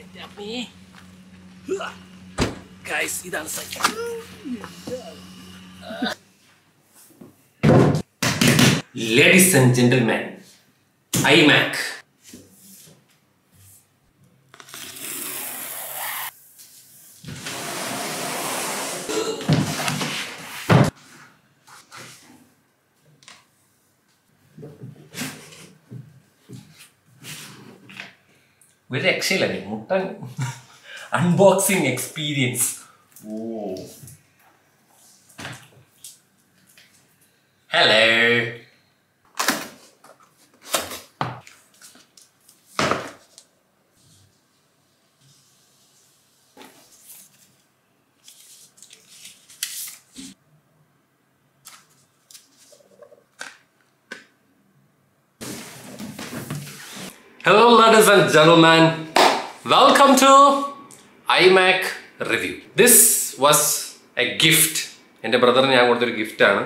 Guys, ഇതാണ് cycle. Ladies and gentlemen, iMac. Very excellent. Mutton unboxing experience. Oh. Hello. Hello ladies and gentlemen, welcome to iMac review. This was a gift. എൻ്റെ ബ്രദറിന് ഞാൻ കൊടുത്തൊരു ഗിഫ്റ്റാണ്.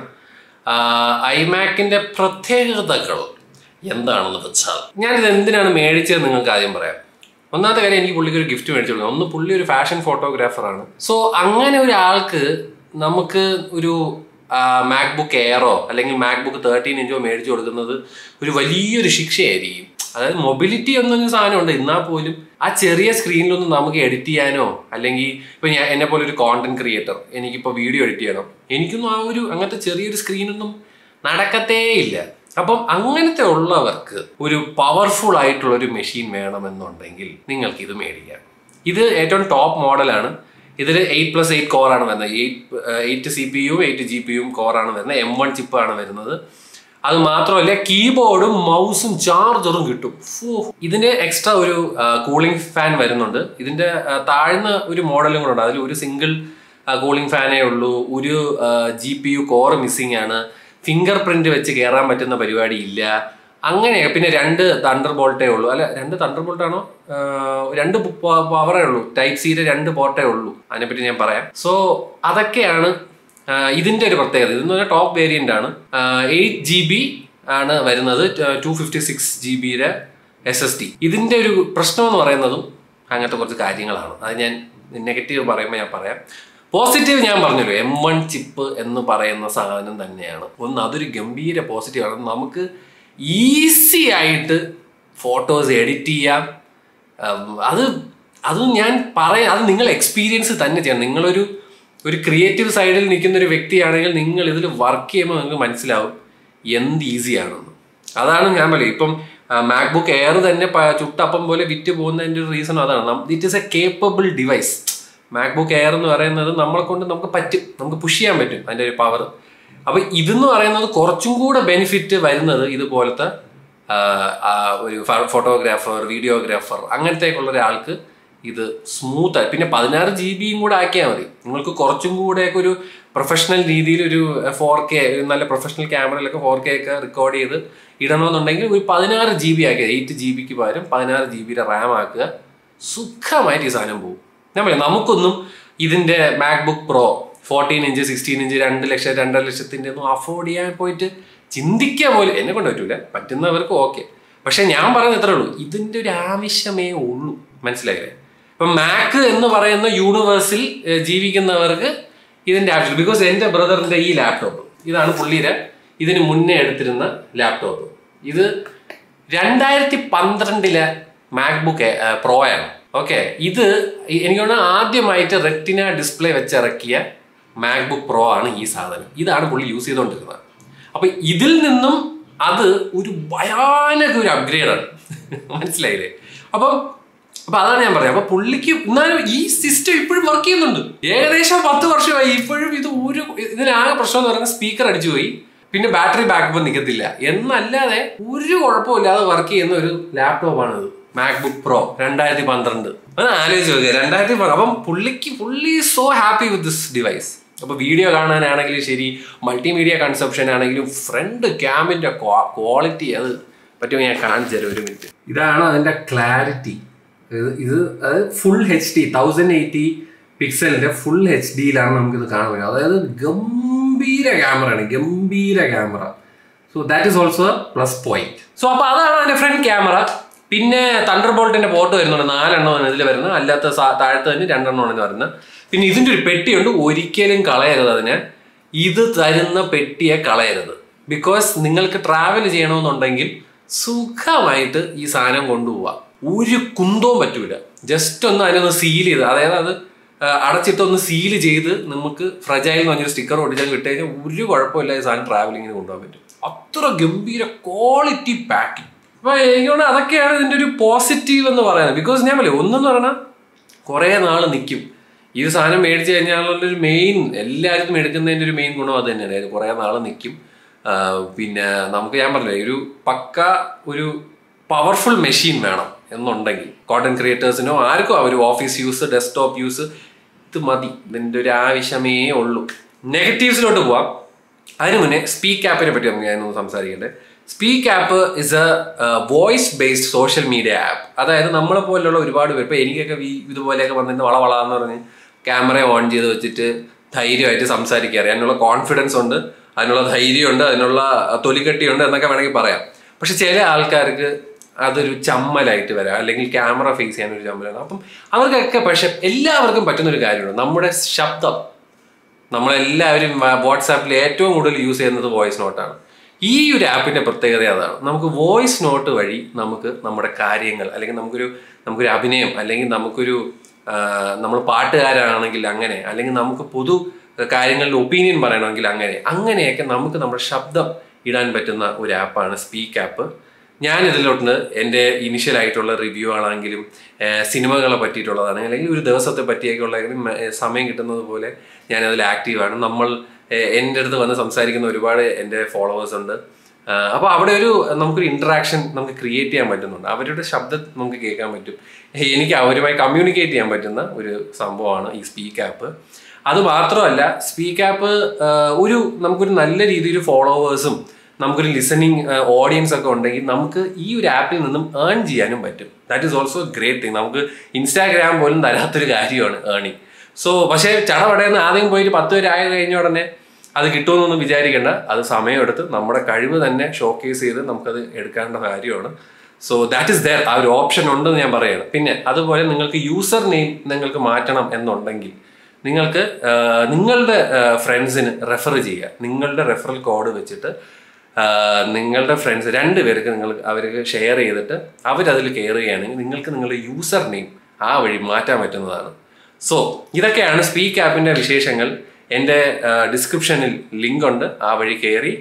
iMacൻ്റെ പ്രത്യേകതകൾ എന്താണെന്ന് വെച്ചാൽ ഞാനിത് എന്തിനാണ് മേടിച്ചത് നിങ്ങൾക്ക് ആദ്യം പറയാം. ഒന്നാമത്തെ കാര്യം, എനിക്ക് പുള്ളിക്ക് ഒരു ഗിഫ്റ്റ് മേടിച്ചു കൊടുക്കണം. ഒന്ന്, പുള്ളി ഒരു ഫാഷൻ ഫോട്ടോഗ്രാഫറാണ്. സോ അങ്ങനെ ഒരാൾക്ക് നമുക്ക് ഒരു മാക്ബുക്ക് എയറോ അല്ലെങ്കിൽ മാക്ബുക്ക് 13 ഇഞ്ചോ മേടിച്ചു കൊടുക്കുന്നത് ഒരു വലിയൊരു ശിക്ഷയായിരിക്കും. അതായത് മൊബിലിറ്റി എന്നൊരു സാധനമുണ്ട്, എന്നാൽ പോലും ആ ചെറിയ സ്ക്രീനിലൊന്നും നമുക്ക് എഡിറ്റ് ചെയ്യാനോ, അല്ലെങ്കിൽ ഇപ്പം എന്നെ പോലെ ഒരു കോണ്ടന്റ് ക്രിയേറ്റർ, എനിക്കിപ്പോൾ വീഡിയോ എഡിറ്റ് ചെയ്യണം, എനിക്കൊന്നും അങ്ങനത്തെ ചെറിയൊരു സ്ക്രീനൊന്നും നടക്കത്തേ ഇല്ല. അപ്പം അങ്ങനത്തെ ഉള്ളവർക്ക് ഒരു പവർഫുൾ ആയിട്ടുള്ള ഒരു മെഷീൻ വേണമെന്നുണ്ടെങ്കിൽ നിങ്ങൾക്ക് ഇത് മേടിക്കാം. ഇത് ഏറ്റവും ടോപ്പ് മോഡലാണ്. ഇതിൽ 8+8 കോറാണ് വരുന്നത്. 8 CPU 8 GPU കോറാണ് വരുന്നത്. M1 ചിപ്പാണ് വരുന്നത്. അത് മാത്രമല്ല, കീബോർഡും മൗസും ചാർജറും കിട്ടും. ഇതിന് എക്സ്ട്രാ ഒരു കൂളിംഗ് ഫാൻ വരുന്നുണ്ട്. ഇതിന്റെ താഴ്ന്ന ഒരു മോഡലും കൂടെ ഉണ്ട്. അതിൽ ഒരു സിംഗിൾ കൂളിംഗ് ഫാനേ ഉള്ളൂ. ഒരു GPU കോർ മിസ്സിംഗ് ആണ്. ഫിംഗർ പ്രിന്റ് വെച്ച് കയറാൻ പറ്റുന്ന പരിപാടി ഇല്ല. അങ്ങനെ പിന്നെ 2 തണ്ടർ ബോൾട്ടേ ഉള്ളൂ. അല്ല, 2 തണ്ടർ ബോൾട്ടാണോ, 2 പവറേ ഉള്ളൂ. ടൈപ്പ് സിയുടെ 2 പോർട്ടേ ഉള്ളൂ. അതിനെപ്പറ്റി ഞാൻ പറയാം. സോ അതൊക്കെയാണ് ഇതിന്റെ ഒരു പ്രത്യേകത. ഇതെന്ന് പറഞ്ഞാൽ ടോപ്പ് വേരിയന്റ് ആണ്. 8 GB ആണ് വരുന്നത്. 256 GB SSD. ഇതിന്റെ ഒരു പ്രശ്നം എന്ന് പറയുന്നതും അങ്ങനത്തെ കുറച്ച് കാര്യങ്ങളാണ്. അത് ഞാൻ നെഗറ്റീവ് പറയുമ്പോൾ ഞാൻ പറയാം. പോസിറ്റീവ് ഞാൻ പറഞ്ഞല്ലോ, M1 ചിപ്പ് എന്ന് പറയുന്ന സാധനം തന്നെയാണ്. ഒന്ന്, അതൊരു ഗംഭീര പോസിറ്റീവാണ്. നമുക്ക് ഈസി ആയിട്ട് ഫോട്ടോസ് എഡിറ്റ് ചെയ്യാം. അത് ഞാൻ പറയാം, അത് നിങ്ങൾ എക്സ്പീരിയൻസ് തന്നെ ചെയ്യണം. നിങ്ങളൊരു ക്രിയേറ്റീവ് സൈഡിൽ നിൽക്കുന്ന ഒരു വ്യക്തിയാണെങ്കിൽ നിങ്ങൾ ഇതിൽ വർക്ക് ചെയ്യുമ്പോൾ നിങ്ങൾക്ക് മനസ്സിലാവും എന്ത് ഈസിയാണെന്ന്. അതാണ് ഞാൻ പറയും. ഇപ്പം മാക്ബുക്ക് എയർ തന്നെ ചുട്ടപ്പം പോലെ വിറ്റ് പോകുന്നതിൻ്റെ ഒരു റീസൺ അതാണ്. It is a capable device. MacBook Air എന്ന് പറയുന്നത് നമ്മളെ കൊണ്ട് നമുക്ക് പുഷ് ചെയ്യാൻ പറ്റും അതിൻ്റെ ഒരു പവർ. അപ്പോൾ ഇതെന്ന് പറയുന്നത് കുറച്ചും കൂടെ ബെനിഫിറ്റ് വരുന്നത് ഇതുപോലത്തെ ഒരു ഫോട്ടോഗ്രാഫർ, വീഡിയോഗ്രാഫർ അങ്ങനത്തേക്കുള്ള ഒരാൾക്ക് ഇത് സ്മൂത്തായി. പിന്നെ 16 GB കൂടെ ആക്കിയാൽ മതി. നിങ്ങൾക്ക് കുറച്ചും കൂടെയൊക്കെ ഒരു പ്രൊഫഷണൽ രീതിയിൽ ഒരു 4K, നല്ല പ്രൊഫഷണൽ ക്യാമറയിലൊക്കെ 4K ഒക്കെ റെക്കോർഡ് ചെയ്ത് ഇടണമെന്നുണ്ടെങ്കിൽ ഒരു 16 GB ആക്കിയത്. 8 GBക്ക് പകരം 16 GB റാം ആക്കുക. സുഖമായിട്ട് ഈ സാധനം പോകും. നമുക്കൊന്നും ഇതിൻ്റെ MacBook Pro 14 inch 16 inch 2 lakh 2.5 ലക്ഷത്തിൻ്റെ ഒന്നും അഫോർഡ് ചെയ്യാൻ പോയിട്ട് ചിന്തിക്കാൻ പോലും എന്നെ കൊണ്ട് പറ്റൂല. പറ്റുന്നവർക്ക് ഓക്കെ. പക്ഷെ ഞാൻ പറയുന്നത് ഇത്രേ ഉള്ളൂ, ഇതിൻ്റെ ഒരു ആവശ്യമേ ഉള്ളൂ. മനസ്സിലായില്ലേ? ഇപ്പം മാക്ക് എന്ന് പറയുന്ന യൂണിവേഴ്സിൽ ജീവിക്കുന്നവർക്ക് ഇതിൻ്റെ ആവശ്യം. ബിക്കോസ് എൻ്റെ ബ്രദറിൻ്റെ ഈ ലാപ്ടോപ്പ്, ഇതാണ് പുള്ളിയുടെ ഇതിന് മുന്നേ എടുത്തിരുന്ന ലാപ്ടോപ്പ്. ഇത് 2012 മാക്ബുക്ക് പ്രോ ആണ്. ഓക്കെ, ഇത് എനിക്ക് തോന്നുന്നു ആദ്യമായിട്ട് റെറ്റിന ഡിസ്പ്ലേ വെച്ചിറക്കിയ മാക്ബുക്ക് പ്രോ ആണ് ഈ സാധനം. ഇതാണ് പുള്ളി യൂസ് ചെയ്തുകൊണ്ടിരുന്നത്. അപ്പൊ ഇതിൽ നിന്നും അത് ഒരു ഭയാനക ഒരു അപ്ഗ്രേഡാണ്. മനസ്സിലായില്ലേ? അപ്പൊ അതാണ് ഞാൻ പറയാം. അപ്പൊ പുള്ളിക്ക് എന്നാലും ഈ സിസ്റ്റം ഇപ്പോഴും വർക്ക് ചെയ്യുന്നുണ്ട്. ഏകദേശം 10 വർഷമായി. ഇപ്പോഴും ഇതിനാകെ പ്രശ്നം എന്ന് പറയുന്നത് സ്പീക്കർ അടിച്ചു പോയി, പിന്നെ ബാറ്ററി ബാക്കപ്പ് നിൽക്കത്തില്ല എന്നല്ലാതെ ഒരു കുഴപ്പമില്ലാതെ വർക്ക് ചെയ്യുന്ന ഒരു ലാപ്ടോപ്പാണ് ഇത്, മാക്ബുക്ക് പ്രോ 2012. അത് ആലോചിച്ച് നോക്കുക, 2012. അപ്പം പുള്ളി so happy with this device. അപ്പോൾ വീഡിയോ കാണാനാണെങ്കിലും ശരി, മൾട്ടിമീഡിയ കൺസെപ്ഷൻ ആണെങ്കിലും, ഫ്രണ്ട് ക്യാമിൻ്റെ ക്വാളിറ്റി അത് പറ്റുമ്പോൾ ഞാൻ കാണിച്ചു തരാം, ഒരു മിനിറ്റ്. ഇതാണ് അതിൻ്റെ ക്ലാരിറ്റി. ഇത് അത് ഫുൾ HD 1080 പിക്സലിൻ്റെ ഫുൾ HDയിലാണ് നമുക്കിത് കാണാൻ പറ്റും. അതായത് ഗംഭീര ക്യാമറയാണ്, ഗംഭീര camera. So that is also plus point. So അപ്പോൾ അതാണ് അതിൻ്റെ ഫ്രണ്ട് ക്യാമറ. പിന്നെ തണ്ടർബോൾട്ടിന്റെ പോർട്ട് വരുന്നുണ്ട്, 4 എണ്ണമാണ് ഇതിൽ വരുന്നത്. അല്ലാത്ത താഴത്ത് തന്നെ 2 എണ്ണമാണ് വരുന്നത്. പിന്നെ ഇതിന്റെ ഒരു പെട്ടിയുണ്ട്, ഒരിക്കലും കളയരുത് അതിനെ. ഇത് തരുന്ന പെട്ടിയെ കളയരുത്. ബിക്കോസ് നിങ്ങൾക്ക് ട്രാവൽ ചെയ്യണമെന്നുണ്ടെങ്കിൽ സുഖമായിട്ട് ഈ സാധനം കൊണ്ടുപോവാം. ഒരു കുന്തവും പറ്റൂല. ജസ്റ്റ് ഒന്ന് അതിനൊന്ന് സീൽ ചെയ്ത്, അതായത് അത് അടച്ചിട്ടൊന്ന് സീൽ ചെയ്ത് നമുക്ക് ഫ്രജൈൽ എന്ന് പറഞ്ഞൊരു സ്റ്റിക്കർ ഒട്ടിച്ചാൽ വിട്ട് കഴിഞ്ഞാൽ ഒരു കുഴപ്പമില്ല, ഈ സാധനം ട്രാവലിങ്ങിന് കൊണ്ടുപോകാൻ പറ്റും. അത്ര ഗംഭീര ക്വാളിറ്റി പാക്കിംഗ്. അപ്പൊ എനിക്കോണ്ട് അതൊക്കെയാണ് ഇതിന്റെ ഒരു പോസിറ്റീവ് എന്ന് പറയുന്നത്. ബിക്കോസ് ഞാൻ പറയും, ഒന്നെന്ന് പറഞ്ഞാൽ കുറെ നാൾ നിൽക്കും. ഈ സാധനം മേടിച്ചു കഴിഞ്ഞാലുള്ളൊരു മെയിൻ, എല്ലാവർക്കും എടുക്കുന്നതിന്റെ ഒരു മെയിൻ ഗുണം അത് തന്നെയാണ്. അതായത് കുറെ നാൾ നിൽക്കും. പിന്നെ നമുക്ക് ഞാൻ പറഞ്ഞില്ലേ, ഒരു പക്ക ഒരു പവർഫുൾ മെഷീൻ വേണം എന്നുണ്ടെങ്കിൽ കോണ്ടന്റ് ക്രിയേറ്റേഴ്സിനോ ആർക്കോ ഒരു ഓഫീസ് യൂസ്, ഡെസ്ക്ടോപ്പ് യൂസ്, ഇത് മതി. ഇതിന്റെ ഒരു ആവശ്യമേ ഉള്ളൂ. നെഗറ്റീവ്സിലോട്ട് പോവാം. അതിനു മുന്നേ സ്പീക്ക് ആപ്പിനെ പറ്റി നമുക്ക് ഞാനൊന്ന് സംസാരിക്കട്ടെ. Speak app is a voice based social media app. അതായത് നമ്മളെ പോലുള്ള ഒരുപാട് പേര്, ഇപ്പൊ എനിക്കൊക്കെ ഇതുപോലെയൊക്കെ വന്നിട്ട് വളവളാന്ന് പറഞ്ഞ് ക്യാമറ ഓൺ ചെയ്ത് വെച്ചിട്ട് ധൈര്യമായിട്ട് സംസാരിക്കാറ്. അതിനുള്ള കോൺഫിഡൻസ് ഉണ്ട്, അതിനുള്ള ധൈര്യമുണ്ട്, അതിനുള്ള തൊലിക്കെട്ടിയുണ്ട് എന്നൊക്കെ വേണമെങ്കിൽ പറയാം. പക്ഷെ ചില ആൾക്കാർക്ക് അതൊരു ചമ്മലായിട്ട് വരാം, അല്ലെങ്കിൽ ക്യാമറ ഫേസ് ചെയ്യാൻ ഒരു ചമ്മലാണ്. അപ്പം അവർക്കൊക്കെ, പക്ഷെ എല്ലാവർക്കും പറ്റുന്നൊരു കാര്യമുണ്ട്, നമ്മുടെ ശബ്ദം. നമ്മളെല്ലാവരും വാട്സാപ്പിൽ ഏറ്റവും കൂടുതൽ യൂസ് ചെയ്യുന്നത് വോയിസ് നോട്ടാണ്. ഈ ഒരു ആപ്പിന്റെ പ്രത്യേകത അതാണ്. നമുക്ക് വോയിസ് നോട്ട് വഴി നമുക്ക് നമ്മുടെ കാര്യങ്ങൾ, അല്ലെങ്കിൽ നമുക്കൊരു അഭിനയം, അല്ലെങ്കിൽ നമ്മൾ പാട്ടുകാരാണെങ്കിൽ അങ്ങനെ, അല്ലെങ്കിൽ നമുക്ക് പൊതു കാര്യങ്ങളുടെ ഒപ്പീനിയൻ പറയണമെങ്കിൽ അങ്ങനെയൊക്കെ നമുക്ക് നമ്മുടെ ശബ്ദം ഇടാൻ പറ്റുന്ന ഒരു ആപ്പാണ് സ്പീക്ക് ആപ്പ്. ഞാൻ ഇതിലോട്ട് എൻ്റെ ഇനിഷ്യൽ ആയിട്ടുള്ള റിവ്യൂ ആണെങ്കിലും സിനിമകളെ പറ്റിയിട്ടുള്ളതാണെങ്കിൽ, അല്ലെങ്കിൽ ഒരു ദിവസത്തെ പറ്റിയൊക്കെയുള്ളതെങ്കിലും സമയം കിട്ടുന്നത് പോലെ ഞാനതിൽ ആക്റ്റീവാണ്. എൻ്റെ അടുത്ത് വന്ന് സംസാരിക്കുന്ന ഒരുപാട് എൻ്റെ ഫോളോവേഴ്സ് ഉണ്ട്. അപ്പോൾ അവിടെ നമുക്കൊരു ഇൻട്രാക്ഷൻ നമുക്ക് ക്രിയേറ്റ് ചെയ്യാൻ പറ്റുന്നുണ്ട്. അവരുടെ ശബ്ദം നമുക്ക് കേൾക്കാൻ പറ്റും. എനിക്ക് അവരുമായി കമ്മ്യൂണിക്കേറ്റ് ചെയ്യാൻ പറ്റുന്ന ഒരു സംഭവമാണ് ഈ സ്പീക്ക് ആപ്പ്. അത് മാത്രമല്ല, സ്പീക്ക് ആപ്പ് നമുക്കൊരു നല്ല രീതിയിൽ ഫോളോവേഴ്സും നമുക്കൊരു ലിസണിങ് ഓഡിയൻസ് ഒക്കെ ഉണ്ടെങ്കിൽ നമുക്ക് ഈ ഒരു ആപ്പിൽ നിന്നും ഏൺ ചെയ്യാനും പറ്റും. That is also great thing. നമുക്ക് ഇൻസ്റ്റാഗ്രാം പോലും തരാത്തൊരു കാര്യമാണ് ഏണിങ്. സോ പക്ഷേ ചടപടയെന്ന് ആദ്യം പോയിട്ട് 10 പേര് ആയി കഴിഞ്ഞ ഉടനെ അത് കിട്ടുമെന്നൊന്നും വിചാരിക്കേണ്ട. അത് സമയമെടുത്ത് നമ്മുടെ കഴിവ് തന്നെ ഷോക്കേസ് ചെയ്ത് നമുക്കത് എടുക്കേണ്ട കാര്യമാണ്. So that is there. ആ ഒരു ഓപ്ഷൻ ഉണ്ടെന്ന് ഞാൻ പറയുന്നത്. പിന്നെ അതുപോലെ നിങ്ങൾക്ക് യൂസർ നെയിം നിങ്ങൾക്ക് മാറ്റണം എന്നുണ്ടെങ്കിൽ നിങ്ങൾക്ക് നിങ്ങളുടെ ഫ്രണ്ട്സിന് റെഫർ ചെയ്യുക. നിങ്ങളുടെ റെഫറൽ കോഡ് വെച്ചിട്ട് നിങ്ങളുടെ ഫ്രണ്ട്സ് 2 പേർക്ക് അവർക്ക് ഷെയർ ചെയ്തിട്ട് അവരതിൽ കയറുകയാണെങ്കിൽ നിങ്ങൾക്ക് നിങ്ങളുടെ യൂസർ നെയിം ആ വഴി മാറ്റാൻ പറ്റുന്നതാണ്. സോ ഇതൊക്കെയാണ് സ്പീക്ക് ആപ്പിന്റെ വിശേഷങ്ങൾ. എൻ്റെ ഡിസ്ക്രിപ്ഷനിൽ ലിങ്ക് ഉണ്ട്, ആ വഴി കയറി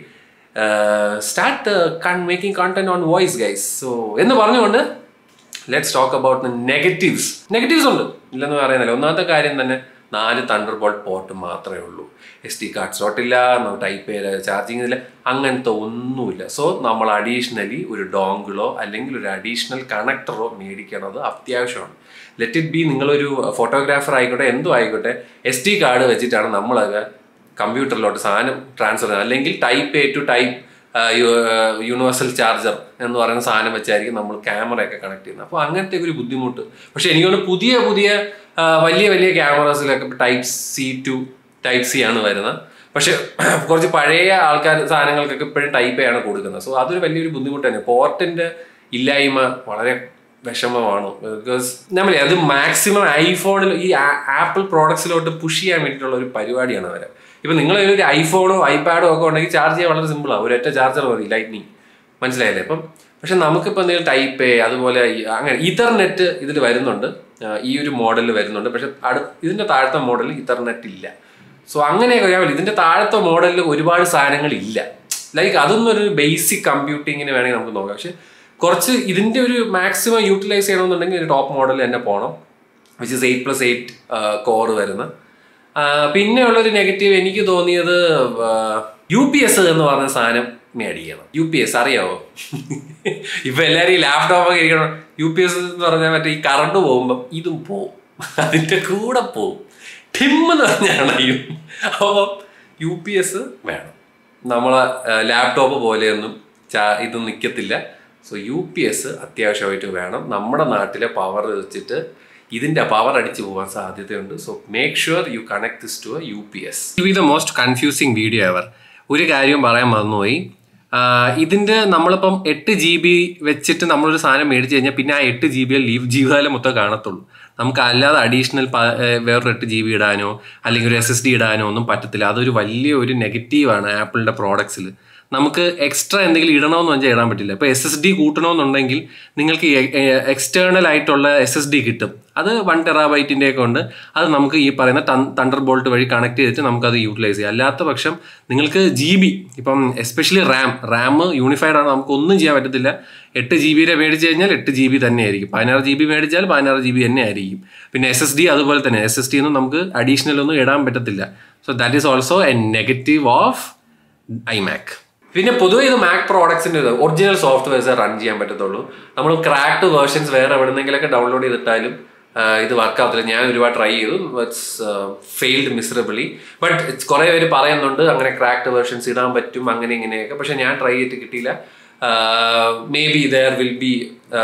start making content on voice guys. So എന്ന് പറഞ്ഞുകൊണ്ട് let's talk about the negatives. Negatives ഉണ്ട്, ഇല്ലെന്ന് പറയുന്നില്ല. ഒന്നാമത്തെ കാര്യം തന്നെ 4 തണ്ടർബോൾട്ട് പോർട്ട് മാത്രമേ ഉള്ളൂ. SD കാർഡ് സ്ലോട്ട് ഇല്ല, ടൈപ്പ് ചെയ്ത് ചാർജിങ് ഇല്ല, അങ്ങനത്തെ ഒന്നുമില്ല. സോ നമ്മൾ അഡീഷണലി ഒരു ഡോങ്കിളോ അല്ലെങ്കിൽ ഒരു അഡീഷണൽ കണക്ടറോ മേടിക്കണത് അത്യാവശ്യമാണ്. ലെറ്റ് ഇറ്റ് ബി നിങ്ങളൊരു ഫോട്ടോഗ്രാഫർ ആയിക്കോട്ടെ, എന്തോ ആയിക്കോട്ടെ, SD കാർഡ് വെച്ചിട്ടാണ് നമ്മളത് കമ്പ്യൂട്ടറിലോട്ട് സാധനം ട്രാൻസ്ഫർ ചെയ്യുന്നത്. അല്ലെങ്കിൽ type A to type universal charger എന്ന് പറയുന്ന സാധനം വെച്ചായിരിക്കും നമ്മൾ ക്യാമറയൊക്കെ കണക്ട് ചെയ്യുന്നത്. അപ്പോൾ അങ്ങനത്തെ ഒരു ബുദ്ധിമുട്ട്. പക്ഷെ എനിക്കൊന്ന് പുതിയ വലിയ ക്യാമറാസിലൊക്കെ type C to type C ആണ് വരുന്നത്. പക്ഷെ കുറച്ച് പഴയ സാധനങ്ങൾക്കൊക്കെ ഇപ്പോഴും ടൈപ്പ് ആണ് കൊടുക്കുന്നത്. സോ അതൊരു വലിയൊരു ബുദ്ധിമുട്ട് തന്നെ. പോർട്ടിന്റെ ഇല്ലായ്മ വളരെ വിഷമമാണ്. ബിക്കോസ് നമ്മൾ അത് മാക്സിമം ഐഫോണിൽ ഈ ആപ്പിൾ പ്രോഡക്ട്സിലോട്ട് പുഷ് ചെയ്യാൻ വേണ്ടിയിട്ടുള്ള ഒരു പരിപാടിയാണ് അവരെ. ഇപ്പം നിങ്ങൾ ഒരു ഐഫോണോ ഐപാഡോ ഒക്കെ ഉണ്ടെങ്കിൽ ചാർജ് ചെയ്യാൻ വളരെ സിമ്പിളാണ്. ഒരൊറ്റ ചാർജർ മതി, ലൈറ്റ്നിങ്. മനസ്സിലായില്ലേ? അപ്പം പക്ഷെ നമുക്കിപ്പോൾ എന്തെങ്കിലും ടൈപ്പ് അതുപോലെ അങ്ങനെ ഇതർനെറ്റ് ഇതിൽ വരുന്നുണ്ട്, ഈ ഒരു മോഡലിൽ വരുന്നുണ്ട്. പക്ഷെ ഇതിന്റെ താഴത്തെ മോഡലിൽ ഇതർനെറ്റ് ഇല്ല. സോ അങ്ങനെയൊക്കെ ഇതിന്റെ താഴത്തെ മോഡലിൽ ഒരുപാട് സാധനങ്ങൾ ഇല്ല. ലൈക്ക് അതൊന്നും ഒരു ബേസിക് കമ്പ്യൂട്ടിങ്ങിന് വേണമെങ്കിൽ നമുക്ക് നോക്കാം. പക്ഷെ കുറച്ച് ഇതിന്റെ ഒരു മാക്സിമം യൂട്ടിലൈസ് ചെയ്യണമെന്നുണ്ടെങ്കിൽ ഒരു ടോപ്പ് മോഡൽ തന്നെ പോകണം, വിച്ച് ഇസ് 8+8 കോർ വരുന്ന. പിന്നെ ഉള്ളൊരു നെഗറ്റീവ് എനിക്ക് തോന്നിയത് UPS എന്ന് പറഞ്ഞ സാധനം മേടിക്കണം. UPS അറിയാവോ? ഇപ്പൊ എല്ലാവരും ഈ ലാപ്ടോപ്പൊക്കെ ഇരിക്കണം. UPS എന്ന് പറഞ്ഞാൽ മറ്റേ ഈ കറണ്ട് പോകുമ്പം ഇതും പോവും, അതിന്റെ കൂടെ പോവും. ടിമ്മെന്ന് പറഞ്ഞാണ് അപ്പോൾ UPS വേണം. നമ്മളെ ലാപ്ടോപ്പ് പോലെയൊന്നും ഇത് നിൽക്കത്തില്ല. സോ UPS അത്യാവശ്യമായിട്ട് വേണം. നമ്മുടെ നാട്ടിലെ പവർ വെച്ചിട്ട് ഇതിന്റെ പവർ അടിച്ചു പോകാൻ സാധ്യതയുണ്ട്. So make sure you connect this to UPS. ഇത് be the most confusing video ever. ഒരു കാര്യം പറയാൻ മറന്നുപോയി. ഇതിൻ്റെ നമ്മളിപ്പം 8 GB വെച്ചിട്ട് നമ്മളൊരു സാധനം മേടിച്ച് കഴിഞ്ഞാൽ പിന്നെ ആ 8 GB ജീവിതകാലം മൊത്തം കാണത്തുള്ളൂ. നമുക്ക് അല്ലാതെ അഡീഷണൽ വേറൊരു 8 GB ഇടാനോ അല്ലെങ്കിൽ ഒരു SSD ഇടാനോ ഒന്നും പറ്റത്തില്ല. അതൊരു വലിയ ഒരു നെഗറ്റീവാണ് ആപ്പിളിൻ്റെ പ്രോഡക്ട്സിൽ. നമുക്ക് എക്സ്ട്രാ എന്തെങ്കിലും ഇടണമെന്ന് വെച്ചാൽ ഇടാൻ പറ്റില്ല. ഇപ്പോൾ SSD കൂട്ടണമെന്നുണ്ടെങ്കിൽ നിങ്ങൾക്ക് എക്സ്റ്റേണൽ ആയിട്ടുള്ള SSD കിട്ടും. അത് 1 TB ഒക്കെ ഉണ്ട്. അത് നമുക്ക് ഈ പറയുന്ന തണ്ടർ ബോൾട്ട് വഴി കണക്ട് ചെയ്തിട്ട് നമുക്കത് യൂട്ടിലൈസ് ചെയ്യാം. അല്ലാത്ത പക്ഷം നിങ്ങൾക്ക് GB, ഇപ്പം എസ്പെഷ്യലി റാം യൂണിഫൈഡ് ആണ്, നമുക്ക് ഒന്നും ചെയ്യാൻ പറ്റത്തില്ല. 8 GB മേടിച്ച് കഴിഞ്ഞാൽ 8 GB തന്നെ ആയിരിക്കും. 16 GB മേടിച്ചാൽ 16 GB തന്നെ ആയിരിക്കും. പിന്നെ SSD അതുപോലെ തന്നെ, SSD ഒന്നും നമുക്ക് അഡീഷണൽ ഒന്നും ഇടാൻ പറ്റത്തില്ല. So that is also a negative of iMac. പിന്നെ പൊതുവെ ഇത് മാക് പ്രോഡക്ട്സിൻ്റെ ഒറിജിനൽ സോഫ്റ്റ്വെയർസ് റൺ ചെയ്യാൻ പറ്റത്തുള്ളൂ. നമ്മൾ ക്രാക്ഡ് വേർഷൻസ് വേറെ എവിടെന്നെങ്കിലൊക്കെ ഡൗൺലോഡ് ചെയ്തിട്ടാലും ഇത് വർക്കാവത്തില്ല. ഞാൻ ഒരുപാട് ട്രൈ ചെയ്തു, ഇറ്റ്സ് ഫെയിൽഡ് മിസറബിളി. ബട്ട് കുറേ പേര് പറയുന്നുണ്ട് അങ്ങനെ ക്രാക്ഡ് വേർഷൻസ് ഇടാൻ പറ്റും അങ്ങനെ ഇങ്ങനെയൊക്കെ. പക്ഷെ ഞാൻ ട്രൈ ചെയ്തിട്ട് കിട്ടിയില്ല. Maybe there will be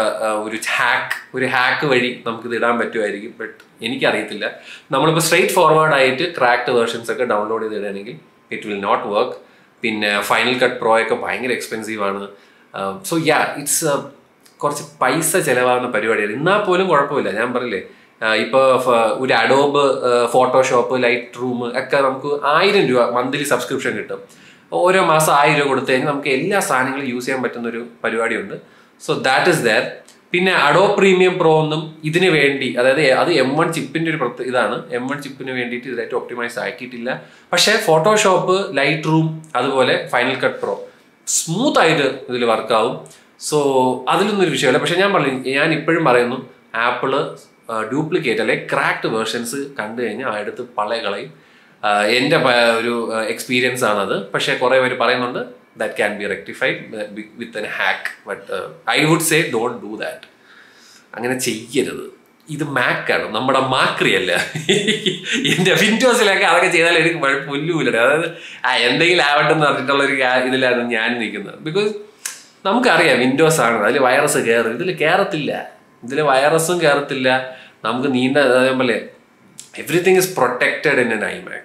ഒരു ഹാക്ക് വഴി നമുക്കിത് ഇടാൻ പറ്റുമായിരിക്കും. ബട്ട് എനിക്കറിയത്തില്ല. നമ്മളിപ്പോൾ സ്ട്രെയിറ്റ് ഫോർവേഡ് ആയിട്ട് ക്രാക്ഡ് വേർഷൻസ് ഒക്കെ ഡൗൺലോഡ് ചെയ്ത് ഇടുകയാണെങ്കിൽ ഇറ്റ് വിൽ നോട്ട് വർക്ക്. പിന്നെ ഫൈനൽ കട്ട് പ്രോ ഒക്കെ ഭയങ്കര എക്സ്പെൻസീവ് ആണ്. സോ ഇറ്റ്സ് കുറച്ച് പൈസ ചിലവാകുന്ന പരിപാടിയാണ്. എന്നാൽ പോലും കുഴപ്പമില്ല. ഞാൻ പറയില്ലേ, ഇപ്പോൾ ഒരു അഡോബ് ഫോട്ടോഷോപ്പ്, ലൈറ്റ് റൂം ഒക്കെ നമുക്ക് 1000 രൂപ മന്ത്ലി സബ്സ്ക്രിപ്ഷൻ കിട്ടും. ഓരോ മാസം 1000 രൂപ കൊടുത്തു കഴിഞ്ഞാൽ നമുക്ക് എല്ലാ സാധനങ്ങളും യൂസ് ചെയ്യാൻ പറ്റുന്നൊരു പരിപാടിയുണ്ട്. So that is there. പിന്നെ അഡോബ് പ്രീമിയം പ്രോ ഒന്നും ഇതിന് വേണ്ടി, അതായത് അത് M1 ചിപ്പിൻ്റെ ഒരു ഇതാണ്. M1 ചിപ്പിന് വേണ്ടിയിട്ട് ഇതായിട്ട് ഒപ്റ്റിമൈസ് ആക്കിയിട്ടില്ല. പക്ഷേ ഫോട്ടോഷോപ്പ്, ലൈറ്റ് റൂം, അതുപോലെ ഫൈനൽ കട്ട് പ്രോ സ്മൂത്ത് ആയിട്ട് ഇതിൽ വർക്കാവും. സോ അതിലൊന്നും ഒരു വിഷയമല്ല. പക്ഷെ ഞാൻ ഇപ്പോഴും പറയുന്നു, ആപ്പിള് ഡ്യൂപ്ലിക്കേറ്റ് അല്ലെങ്കിൽ ക്രാക്ഡ് വേർഷൻസ് കണ്ടു കഴിഞ്ഞാൽ അടുത്ത് പളയ കളയും. എൻ്റെ ഒരു എക്സ്പീരിയൻസ് ആണത്. പക്ഷേ കുറേ പേര് പറയുന്നുണ്ട് that can be rectified with a hack, but I would say don't do that. അങ്ങനെ ചെയ്യരുത്. ഇത് മാക് ആണ്, നമ്മുടെ മാക്രി അല്ല. എൻ്റെ വിൻഡോസിലൊക്കെ അതൊക്കെ ചെയ്താൽ എനിക്ക് പുല്ലുമില്ല. അതായത് എന്തെങ്കിലും ആവട്ടെ എന്ന് പറഞ്ഞിട്ടുള്ളൊരു ഇതിലാണ് ഞാൻ നിൽക്കുന്നത്. ബിക്കോസ് നമുക്കറിയാം വിൻഡോസ് ആണ്, അതിൽ വൈറസ് കയറും. ഇതിൽ കയറത്തില്ല. ഇതിൽ വൈറസും കയറത്തില്ല. നമുക്ക് അതേപോലെ everything is protected in an iMac.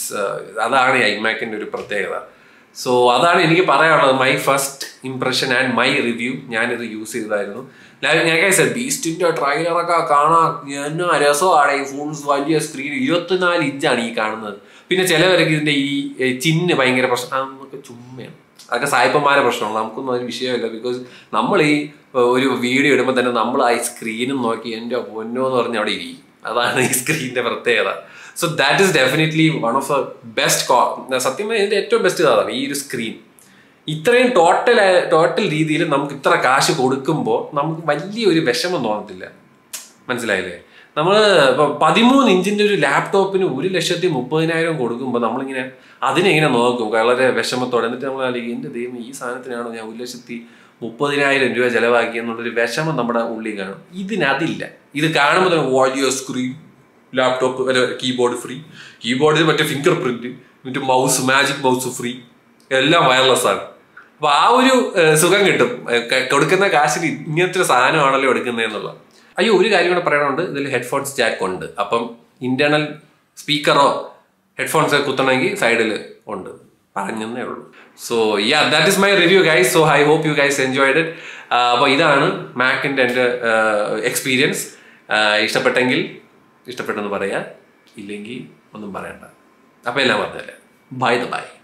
അതാണ് iMacൻ്റെ ഒരു പ്രത്യേകത. സോ അതാണ് എനിക്ക് പറയാനുള്ളത്. My first impression and my review. ഞാനിത് യൂസ് ചെയ്തായിരുന്നു. ഞാൻ ബീസ്റ്റിൻ്റെ ട്രailerൊക്കെ കാണാൻ എന്നാ രസമാണ്. ഈ ഫുൾ വലിയ സ്ക്രീൻ 24 ഇഞ്ചാണ് ഈ കാണുന്നത്. പിന്നെ ചിലവരൊക്കെ ഇതിൻ്റെ ഈ ചിഹ്ന് ഭയങ്കര പ്രശ്നം, അതൊക്കെ ചുമ്മയാണ്. അതൊക്കെ സായിപ്പന്മാരെ പ്രശ്നമാണ്. നമുക്കൊന്നും ഒരു വിഷയമില്ല. ബിക്കോസ് നമ്മൾ ഈ ഒരു വീഡിയോ ഇടുമ്പോൾ തന്നെ നമ്മൾ ആ സ്ക്രീനും നോക്കി എൻ്റെ പൊന്നോ എന്ന് പറഞ്ഞ് അവിടെ ഇരിക്കും. അതാണ് ഈ സ്ക്രീനിൻ്റെ പ്രത്യേകത. So that is definitely one of the best. സത്യം ഇതിൻ്റെ ഏറ്റവും ബെസ്റ്റ് ഇതാണ് ഈ ഒരു സ്ക്രീൻ. ഇത്രയും ടോട്ടൽ രീതിയിൽ നമുക്ക് ഇത്ര കാശ് കൊടുക്കുമ്പോൾ നമുക്ക് വലിയൊരു വിഷമം തോന്നത്തില്ല. മനസ്സിലായില്ലേ? നമ്മൾ ഇപ്പോൾ 13 ഇഞ്ചിൻ്റെ ഒരു ലാപ്ടോപ്പിന് 1,30,000 കൊടുക്കുമ്പോൾ നമ്മളിങ്ങനെ അതിനെങ്ങനെ നോക്കും വളരെ വിഷമത്തോടെ. എന്നിട്ട് നമ്മൾ അല്ലെങ്കിൽ എൻ്റെ ദൈവം ഈ സാധനത്തിനാണോ ഞാൻ 1,30,000 രൂപ ചിലവാക്കി എന്നുള്ളൊരു വിഷമം നമ്മുടെ ഉള്ളിൽ കാണും. ഇതിനതില്ല. ഇത് കാണുമ്പോൾ തന്നെ വലിയ സ്ക്രീൻ, ലാപ്ടോപ്പ് കീബോർഡ് ഫ്രീ, കീബോർഡിൽ മറ്റേ ഫിംഗർ പ്രിന്റ്, മറ്റേ മാജിക് മൗസ് ഫ്രീ, എല്ലാം വയർലെസ് ആണ്. അപ്പൊ ആ ഒരു സുഖം കിട്ടും. കൊടുക്കുന്ന കാശിൽ ഇങ്ങനത്തെ ഒരു സാധനമാണല്ലോ എടുക്കുന്നതെന്നുള്ള. അയ്യോ, ഒരു കാര്യം കൂടെ പറയണുണ്ട്. ഇതിൽ ഹെഡ്ഫോൺസ് ജാക്ക് ഉണ്ട്. അപ്പം ഇന്റേണൽ സ്പീക്കറോ ഹെഡ്ഫോൺസ് കുത്തണമെങ്കിൽ സൈഡിൽ ഉണ്ട്. പറഞ്ഞേ ഉള്ളൂ. So that is my review guys. So I hope you guys enjoyed it. അപ്പോൾ ഇതാണ് മാക്കിൻ്റെ എൻ്റെ എക്സ്പീരിയൻസ്. ഇഷ്ടപ്പെട്ടെങ്കിൽ ഇഷ്ടപ്പെട്ടെന്ന് പറയാ, ഇല്ലെങ്കിൽ ഒന്നും പറയണ്ട. അപ്പോൾ എല്ലാം പറഞ്ഞല്ലേ. ബൈ.